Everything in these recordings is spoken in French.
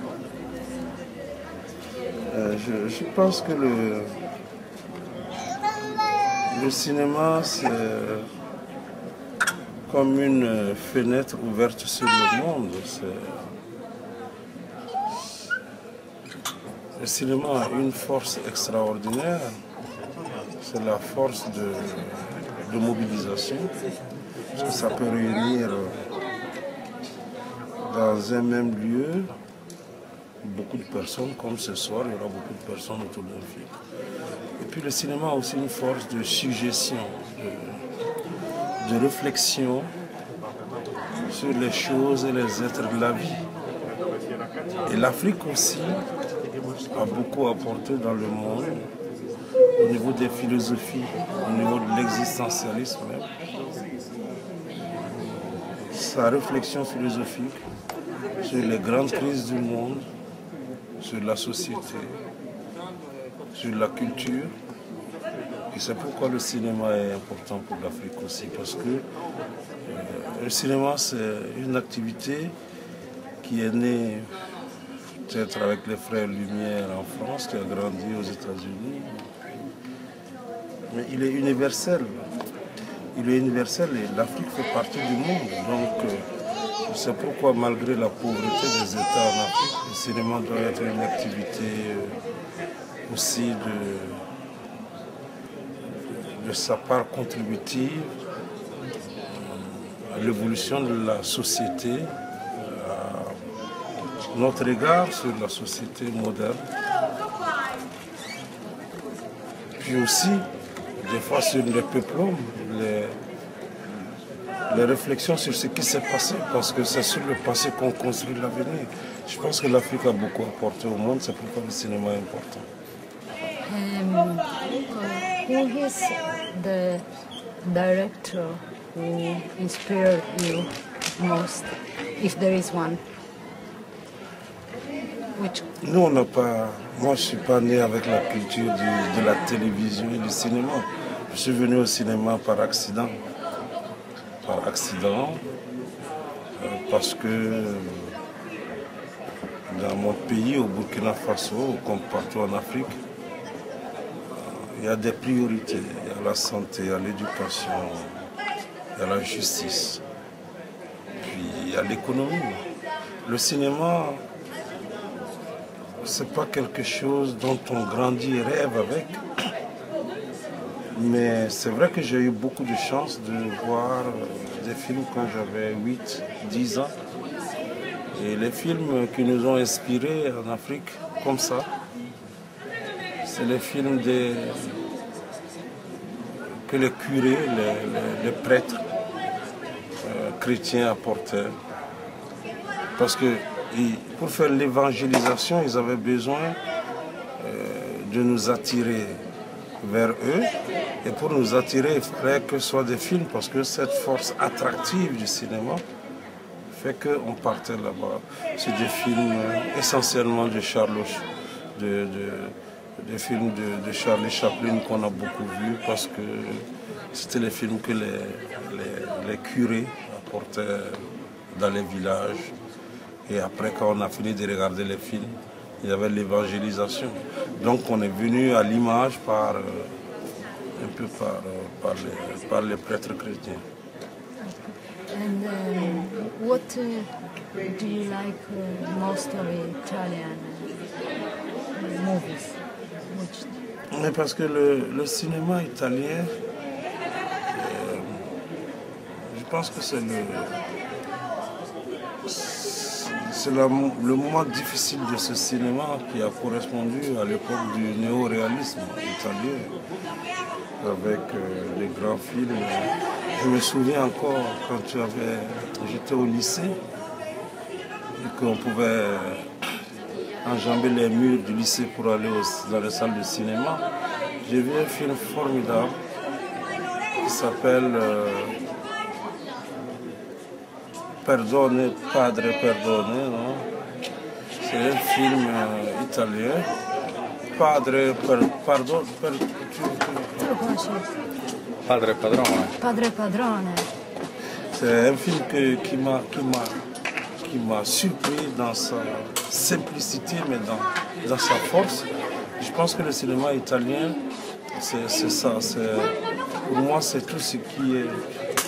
Je pense que le cinéma, c'est comme une fenêtre ouverte sur le monde. Le cinéma a une force extraordinaire. C'est la force de mobilisation. Parce que ça peut réunir dans un même lieu beaucoup de personnes, comme ce soir, il y aura beaucoup de personnes autour d'un film. Et puis le cinéma a aussi une force de suggestion, de réflexion sur les choses et les êtres de la vie. Et l'Afrique aussi a beaucoup apporté dans le monde, au niveau des philosophies, au niveau de l'existentialisme même. Sa réflexion philosophique sur les grandes crises du monde, sur la société, sur la culture. Et c'est pourquoi le cinéma est important pour l'Afrique aussi, parce que le cinéma, c'est une activité qui est née peut-être avec les frères Lumière en France, qui a grandi aux États-Unis. Mais il est universel. Il est universel et l'Afrique fait partie du monde. Donc, c'est pourquoi, malgré la pauvreté des États en Afrique, le cinéma doit être une activité aussi de sa part contributive à l'évolution de la société, à notre égard sur la société moderne. Puis aussi, des fois sur les peuples, les réflexions sur ce qui s'est passé, parce que c'est sur le passé qu'on construit l'avenir. Je pense que l'Afrique a beaucoup apporté au monde, c'est pourquoi le cinéma est important. Who is the director who inspired you most, if there is one? Which? Nous, on n'a pas... Moi, je ne suis pas né avec la culture de la télévision et du cinéma. Je suis venu au cinéma par accident. Par accident, parce que dans mon pays, au Burkina Faso, comme partout en Afrique, il y a des priorités. Il y a la santé, il y a l'éducation, il y a la justice, puis il y a l'économie. Le cinéma, c'est pas quelque chose dont on grandit et rêve avec. Mais c'est vrai que j'ai eu beaucoup de chance de voir des films quand j'avais 8, 10 ans. Et les films qui nous ont inspirés en Afrique, comme ça, c'est les films que les curés, les prêtres chrétiens apportaient. Parce que pour faire l'évangélisation, ils avaient besoin de nous attirer vers eux. Et pour nous attirer, il fallait que ce soit des films, parce que cette force attractive du cinéma fait qu'on partait là-bas. C'est des films essentiellement de des films de Charlie Chaplin qu'on a beaucoup vus, parce que c'était les films que les curés apportaient dans les villages. Et après, quand on a fini de regarder les films, il y avait l'évangélisation. Donc on est venu à l'image un peu par les prêtres chrétiens. And what do you like most of Italian movies? Mais parce que le cinéma italien, je pense que c'est le moment difficile de ce cinéma qui a correspondu à l'époque du néo-réalisme italien, avec les grands films. Je me souviens encore quand j'étais au lycée et qu'on pouvait enjamber les murs du lycée pour aller dans les salles de cinéma. J'ai vu un film formidable qui s'appelle Perdone, Padre Perdone, non? C'est un film italien. Padre Padrone. Padre Padrone. C'est un film qui qui m'a surpris dans sa simplicité, mais dans sa force. Je pense que le cinéma italien, c'est ça. Pour moi, c'est tout ce qui est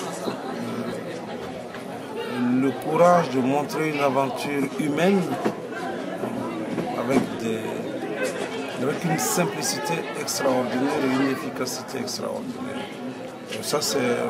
le courage de montrer une aventure humaine avec une simplicité extraordinaire et une efficacité extraordinaire. Et ça,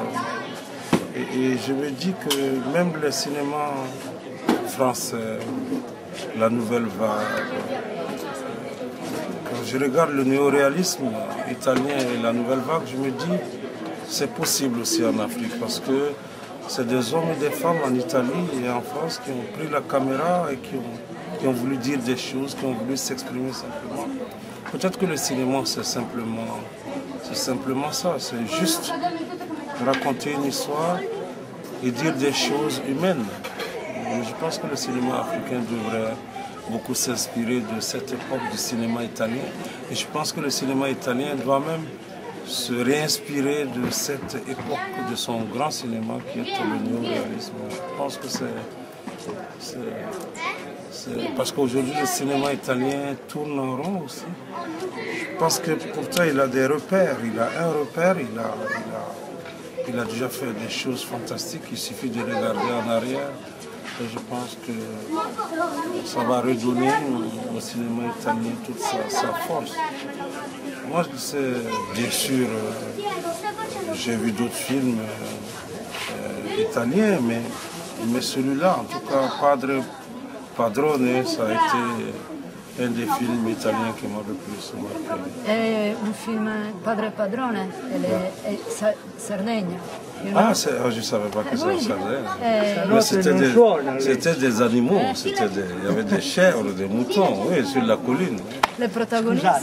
et je me dis que même le cinéma français, la nouvelle vague, quand je regarde le néoréalisme italien et la nouvelle vague, je me dis c'est possible aussi en Afrique parce que c'est des hommes et des femmes en Italie et en France qui ont pris la caméra et qui ont voulu dire des choses, qui ont voulu s'exprimer simplement. Peut-être que le cinéma, c'est simplement ça, c'est juste raconter une histoire et dire des choses humaines. Et je pense que le cinéma africain devrait beaucoup s'inspirer de cette époque du cinéma italien. Et je pense que le cinéma italien doit même se réinspirer de cette époque de son grand cinéma qui est le néoréalisme. Je pense que c'est parce qu'aujourd'hui le cinéma italien tourne en rond aussi. Je pense que pourtant il a des repères, il a un repère, il a déjà fait des choses fantastiques, il suffit de regarder en arrière. Et je pense que ça va redonner au cinéma italien toute sa force. Moi, bien sûr, j'ai vu d'autres films italiens, mais celui-là, en tout cas, Padrone, ça a été un des films italiens qui m'a le plus marqué. È un film Padre Padrone, è Sardegna. You know? Je ne savais pas que c'était en Sardaigne. Mais c'était des animaux, il y avait des chèvres, des moutons, oui, sur la colline. Le protagonista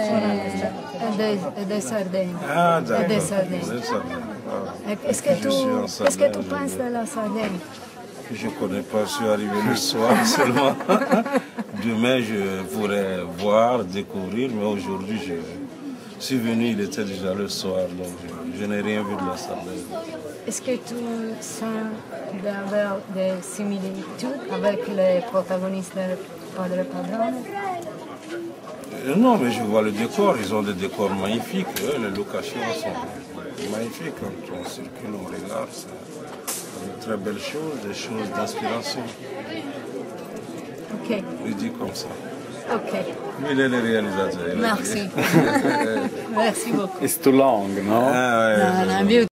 è dei Sardegna. Ah, d'accord. È dei Sardegna. Qu'est-ce que tu penses de la Sardaigne? Je ne connais pas, je suis arrivé le soir seulement. Demain, je pourrais voir, découvrir, mais aujourd'hui, je suis venu, il était déjà le soir, donc je n'ai rien vu de la Sardaigne. Est-ce que tu sens d'avoir des similitudes avec les protagonistes de Padre Padrone? Non, mais je vois le décor, ils ont des décors magnifiques, les locations sont magnifiques. Quand on circule, on regarde, c'est de très belles choses, des choses d'inspiration. Ok. Je dis comme ça. Ok. Il est le réalisateur. Merci. Merci beaucoup. It's too long, no? Ah, ouais, No, no,